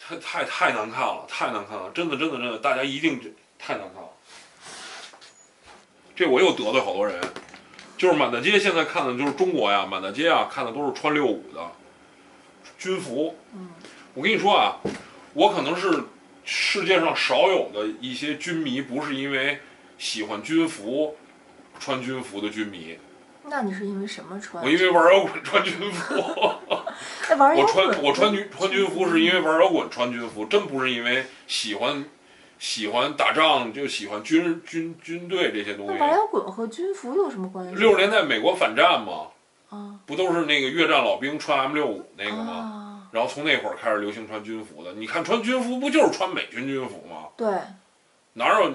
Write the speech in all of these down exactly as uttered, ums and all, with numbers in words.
太太太难看了，太难看了，真的真的真的，大家一定太难看了。这我又得罪好多人，就是满大街现在看的就是中国呀，满大街啊看的都是穿六五的军服。 嗯， 我跟你说啊，我可能是世界上少有的一些军迷，不是因为喜欢军服、穿军服的军迷。 那你是因为什么穿？ 我因为玩摇滚穿军服。 哎，玩摇我滚。 穿我穿军穿军服是因为玩摇滚穿军服，真不是因为喜欢喜欢打仗就喜欢军军军队这些东西。 那玩摇滚和军服有什么关系？ 六十年代美国反战嘛， 啊， 不都是那个越战老兵穿 M 六五那个吗？ 啊， 然后从那会儿开始流行穿军服的。你看穿军服不就是穿美军军服吗？ 对， 哪有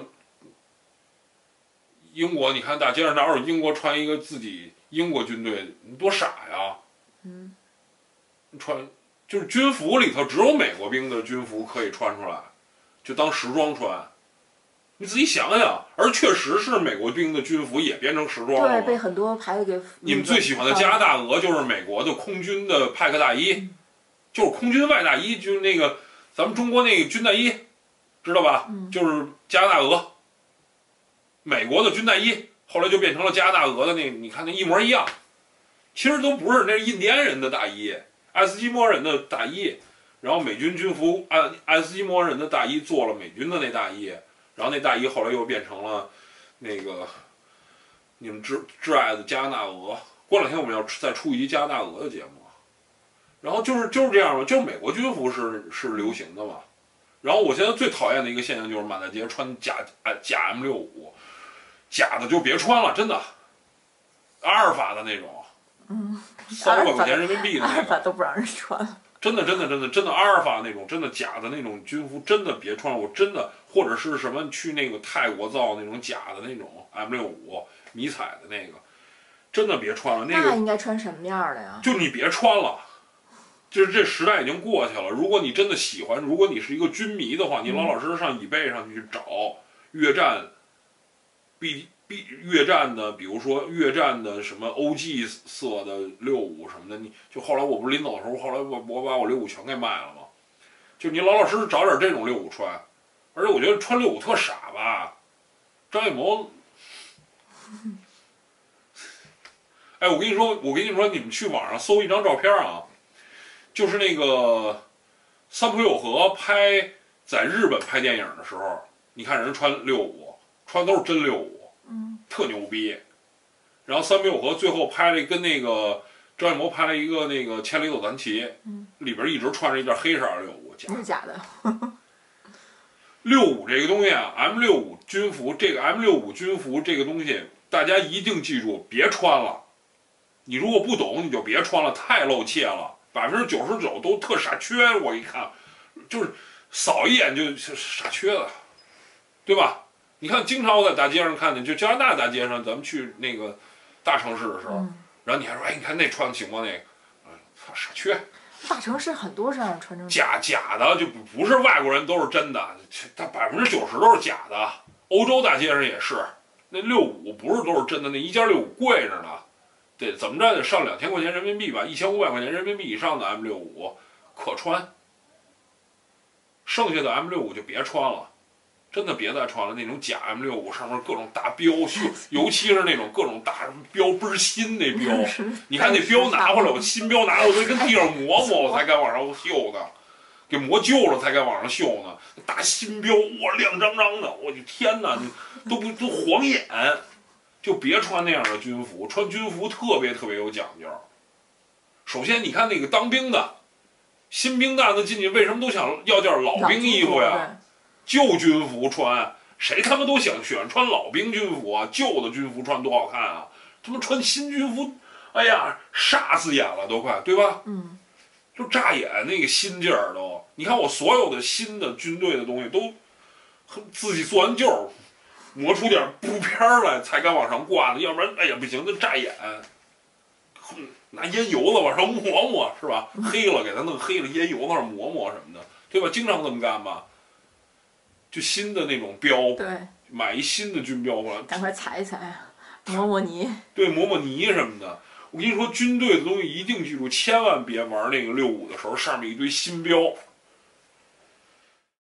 英国？你看大街上哪有英国穿一个自己英国军队？你多傻呀！ 嗯， 穿就是军服里头只有美国兵的军服可以穿出来，就当时装穿。你自己想想，而确实是美国兵的军服也变成时装了。 对，被很多牌子给。 你们最喜欢的加拿大鹅就是美国的空军的派克大衣，嗯、就是空军外大衣，就是那个咱们中国那个军大衣，知道吧？ 嗯、 就是加拿大鹅。美国的军大衣后来就变成了加拿大鹅的那，你看那一模一样。其实都不是，那是印第安人的大衣，爱斯基摩人的大衣，然后美军军服按爱斯基摩人的大衣做了美军的那大衣。然后那大衣后来又变成了那个你们挚挚爱的加拿大鹅。过两天我们要再出一集加拿大鹅的节目。然后就是就是这样嘛，就是美国军服是是流行的嘛。然后我现在最讨厌的一个现象就是满大街穿假假 M 六五，假的就别穿了，真的。阿尔法的那种， 嗯， 三百块钱人民币的那个， 阿尔法都不让人穿了。 真的，真的，真的，真的，阿尔法那种真的假的那种军服，真的别穿了。我真的，或者是什么去那个泰国造那种假的那种 M 六五迷彩的那个，真的别穿了。那个那应该穿什么样的呀？ 就你别穿了，就是这时代已经过去了。如果你真的喜欢，如果你是一个军迷的话，你老老实实上以贝上去找越战必必越战的，比如说越战的什么 O G 色的六五什么的，你就后来我不是临走的时候，后来我我把我六五全给卖了嘛。就你老老实实找点这种六五穿，而且我觉得穿六五特傻吧，张艺谋。哎，我跟你说，我跟你说，你们去网上搜一张照片啊，就是那个三浦友和拍在日本拍电影的时候，你看人穿六五，穿的都是真六五。 嗯， 特牛逼。然后三浦友和最后拍了跟那个张艺谋拍了一个那个《千里走单骑》， 嗯， 里边一直穿着一件黑色的六五，假是假的。 六五这个东西啊 ，M 六五军服，这个 M 六五军服这个东西，大家一定记住，别穿了。你如果不懂，你就别穿了，太露怯了，百分之九十九都特傻缺。我一看，就是扫一眼就傻缺了，对吧？你看，经常我在大街上看见，就加拿大大街上，咱们去那个大城市的时候， 嗯、 然后你还说，哎，你看那穿的行吗？那个，啊，傻缺。 大城市很多是让人穿成假假的，就不是外国人都是真的，他百分之九十都是假的。欧洲大街上也是，那六五不是都是真的，那一件六五贵着呢，对，怎么着得上两千块钱人民币吧，一千五百块钱人民币以上的 M 六五可穿，剩下的 M 六五就别穿了。真的别再穿了，那种假 M 六五上面各种大标绣，尤其是那种各种大标倍儿新那标，你看那标拿回来，我新标拿回来，我得跟地上磨磨，我才敢往上绣的，给磨旧了才敢往上绣呢。大新标，哇，亮张张的，我的天哪，你都不都晃眼，就别穿那样的军服，穿军服特别特别有讲究。首先，你看那个当兵的新兵蛋子进去，为什么都想要件老兵衣服呀？旧军服穿，谁他妈都想喜欢穿老兵军服啊！旧的军服穿多好看啊！他妈穿新军服，哎呀，煞死眼了都快，对吧？ 嗯， 就扎眼那个新劲儿都。你看我所有的新的军队的东西都自己做完旧，磨出点布片来才敢往上挂呢，要不然哎呀不行，那扎眼。拿烟油子往上抹抹是吧？黑了给它弄黑了，烟油子上抹抹什么的，对吧？经常这么干吧。就新的那种标， 对， 买一新的军标回来， 赶快踩一踩，磨磨泥， 对，磨磨泥什么的。我跟你说，军队的东西一定记住，千万别玩那个六五的时候，上面一堆新标，